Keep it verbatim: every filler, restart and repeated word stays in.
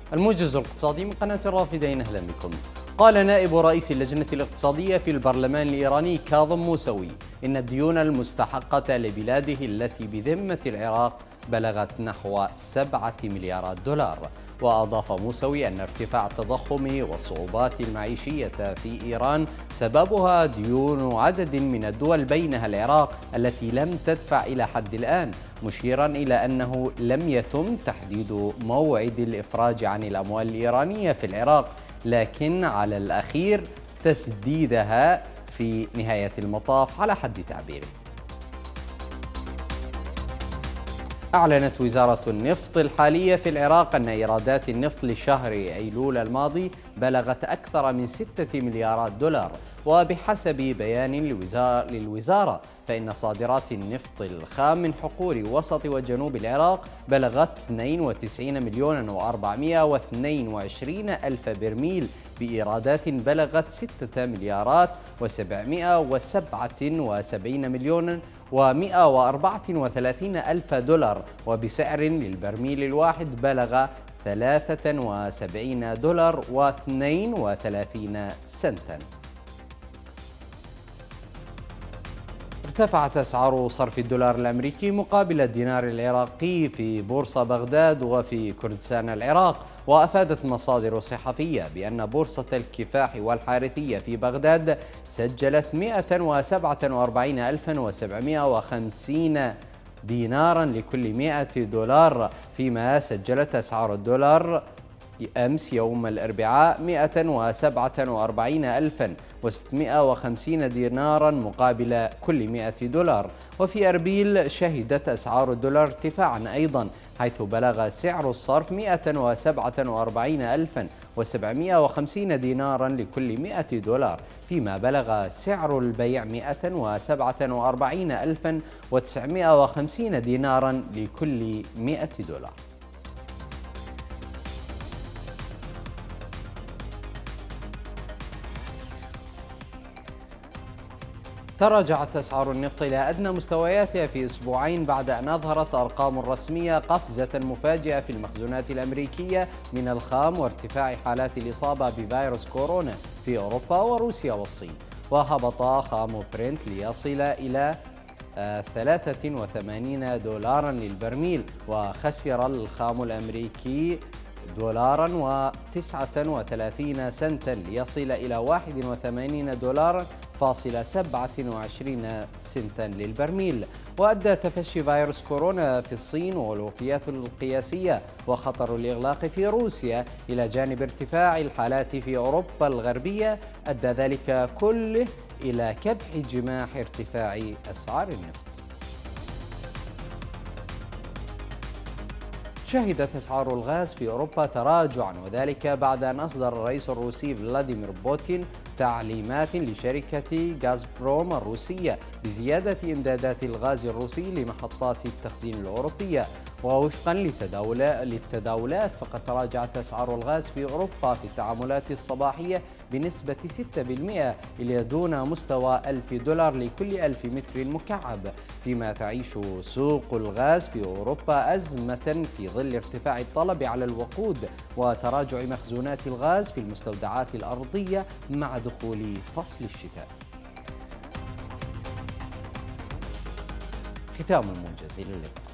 الموجز الاقتصادي من قناة الرافدين، أهلا بكم. قال نائب رئيس اللجنة الاقتصادية في البرلمان الإيراني كاظم موسوي إن الديون المستحقة لبلاده التي بذمة العراق بلغت نحو سبعة مليارات دولار. وأضاف موسوي أن ارتفاع التضخم والصعوبات المعيشية في إيران سببها ديون عدد من الدول بينها العراق التي لم تدفع إلى حد الآن، مشيرا إلى أنه لم يتم تحديد موعد الإفراج عن الأموال الإيرانية في العراق، لكن على الأخير تسديدها في نهاية المطاف على حد تعبيره. أعلنت وزارة النفط الحالية في العراق أن إيرادات النفط لشهر أيلول الماضي بلغت أكثر من ستة مليارات دولار. وبحسب بيان للوزارة فإن صادرات النفط الخام من حقول وسط وجنوب العراق بلغت اثنين وتسعين مليون وأربعمائة واثنين وعشرين ألف برميل بإيرادات بلغت ستة مليارات وسبعمائة وسبعة وسبعين مليون ومائة وأربعة وثلاثين ألف دولار، وبسعر للبرميل الواحد بلغ ثلاثة وسبعين دولار واثنين وثلاثين سنتا. ارتفعت أسعار صرف الدولار الأمريكي مقابل الدينار العراقي في بورصة بغداد وفي كردستان العراق. وأفادت مصادر صحفية بأن بورصة الكفاح والحارثية في بغداد سجلت مائة وسبعة وأربعين ألفا وسبعمائة وخمسين دينارا لكل مائة دولار، فيما سجلت أسعار الدولار أمس يوم الأربعاء مائة وسبعة وأربعين ألفا وستمائة وخمسين دينارا مقابل كل مائة دولار. وفي أربيل شهدت أسعار الدولار ارتفاعا أيضا، حيث بلغ سعر الصرف مائة وسبعة وأربعين ألفا وسبعمائة وخمسين دينارا لكل مائة دولار، فيما بلغ سعر البيع مائة وسبعة وأربعين ألفا وتسعمائة وخمسين دينارا لكل مائة دولار. تراجعت أسعار النفط إلى أدنى مستوياتها في أسبوعين بعد أن أظهرت أرقام رسمية قفزة مفاجئة في المخزونات الأمريكية من الخام وارتفاع حالات الإصابة بفيروس كورونا في أوروبا وروسيا والصين. وهبط خام برنت ليصل إلى ثلاثة وثمانين دولارا للبرميل، وخسر الخام الأمريكي دولارا وتسعة وثلاثين سنتا ليصل إلى واحد وثمانين دولارا فاصلة سبعة وعشرين سنتا للبرميل. وأدى تفشي فيروس كورونا في الصين والوفيات القياسية وخطر الإغلاق في روسيا إلى جانب ارتفاع الحالات في أوروبا الغربية، أدى ذلك كله إلى كبح جماح ارتفاع أسعار النفط. شهدت أسعار الغاز في أوروبا تراجعا، وذلك بعد أن أصدر الرئيس الروسي فلاديمير بوتين تعليمات لشركة غازبروم الروسية بزيادة إمدادات الغاز الروسي لمحطات التخزين الأوروبية. ووفقا للتداولات فقد تراجعت أسعار الغاز في أوروبا في التعاملات الصباحية بنسبة ستة بالمئة إلى دون مستوى ألف دولار لكل ألف متر مكعب، فيما تعيش سوق الغاز في أوروبا أزمة في ظل ارتفاع الطلب على الوقود وتراجع مخزونات الغاز في المستودعات الأرضية مع دخول فصل الشتاء. ختام الموجز، إلى اللقاء.